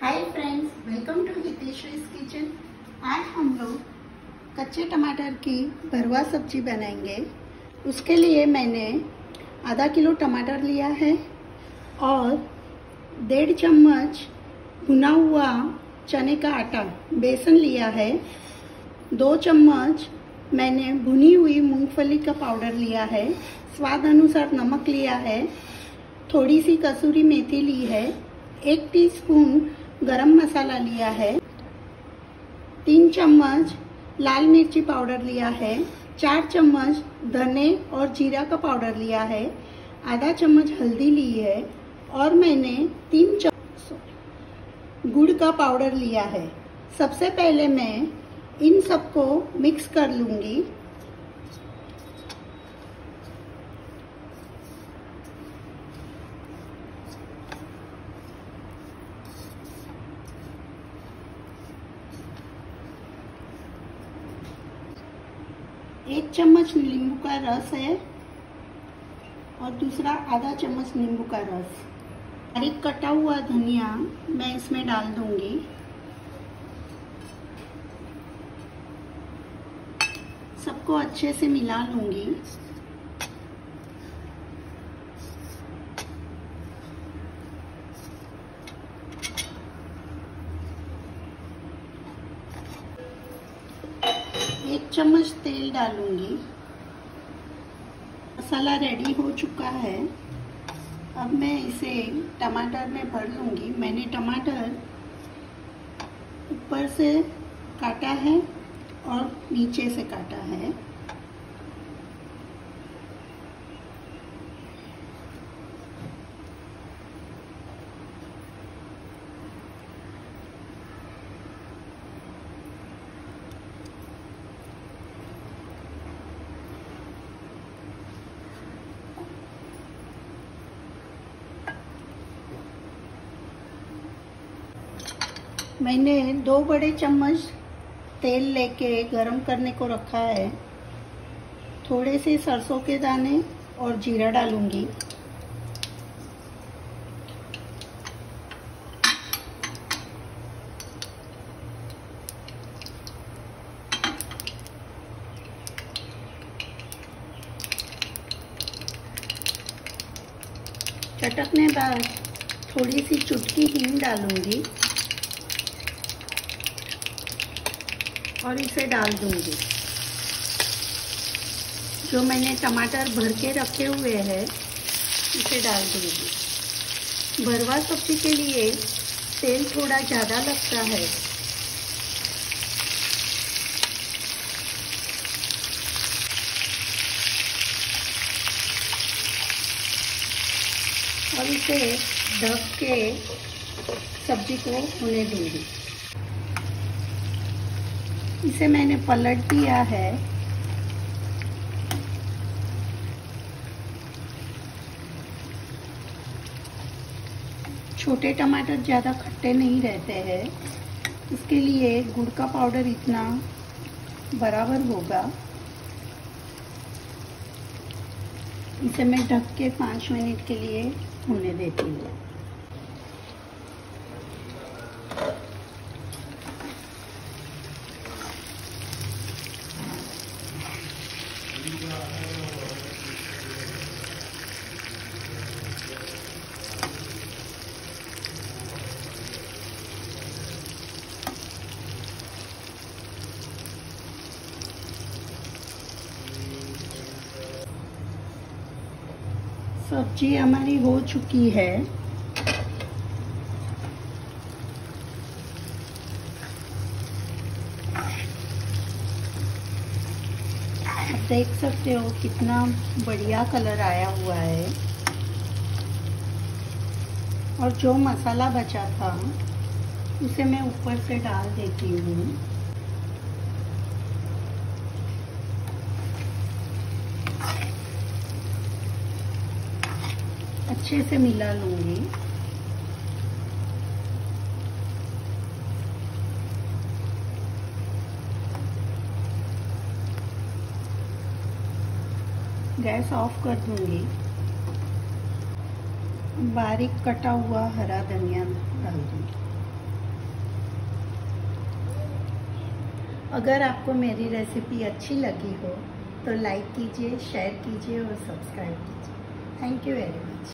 Hi friends, welcome to Hiteshwari's kitchen. आज हम लोग कच्चे टमाटर की भरवा सब्जी बनाएंगे। उसके लिए मैंने आधा किलो टमाटर लिया है और 1.5 चम्मच भुना हुआ चने का आटा बेसन लिया है। 2 चम्मच मैंने भुनी हुई मूंगफली का पाउडर लिया है। स्वाद अनुसार नमक लिया है। थोड़ी सी कसूरी मेथी ली है। 1 टीस्पून गरम मसाला लिया है। 3 चम्मच लाल मिर्ची पाउडर लिया है। 4 चम्मच धने और जीरा का पाउडर लिया है। आधा चम्मच हल्दी ली है और मैंने 3 चम्मच गुड़ का पाउडर लिया है। सबसे पहले मैं इन सबको मिक्स कर लूंगी। एक चम्मच नींबू का रस है और दूसरा आधा चम्मच नींबू का रस। बारीक कटा हुआ धनिया मैं इसमें डाल दूंगी। सबको अच्छे से मिला लूंगी। एक चम्मच तेल डालूंगी। मसाला रेडी हो चुका है। अब मैं इसे टमाटर में भर लूंगी। मैंने टमाटर ऊपर से काटा है और नीचे से काटा है। मैंने 2 बड़े चम्मच तेल लेके गरम करने को रखा है। थोड़े से सरसों के दाने और जीरा डालूंगी। चटकने बाद थोड़ी सी चुटकी हींग डालूंगी और इसे डाल दूंगी। जो मैंने टमाटर भर के रखे हुए हैं इसे डाल दूंगी। भरवा सब्जी के लिए तेल थोड़ा ज़्यादा लगता है। और इसे ढक के सब्जी को होने दूंगी। इसे मैंने पलट दिया है। छोटे टमाटर ज़्यादा खट्टे नहीं रहते हैं, इसके लिए गुड़ का पाउडर इतना बराबर होगा। इसे मैं ढक के 5 मिनट के लिए होने देती हूँ। सब्जी हमारी हो चुकी है। आप देख सकते हो कितना बढ़िया कलर आया हुआ है। और जो मसाला बचा था उसे मैं ऊपर से डाल देती हूँ। अच्छे से मिला लूंगी। गैस ऑफ कर दूंगी। बारीक कटा हुआ हरा धनिया डाल दूंगी। अगर आपको मेरी रेसिपी अच्छी लगी हो तो लाइक कीजिए, शेयर कीजिए और सब्सक्राइब कीजिए। Thank you very much.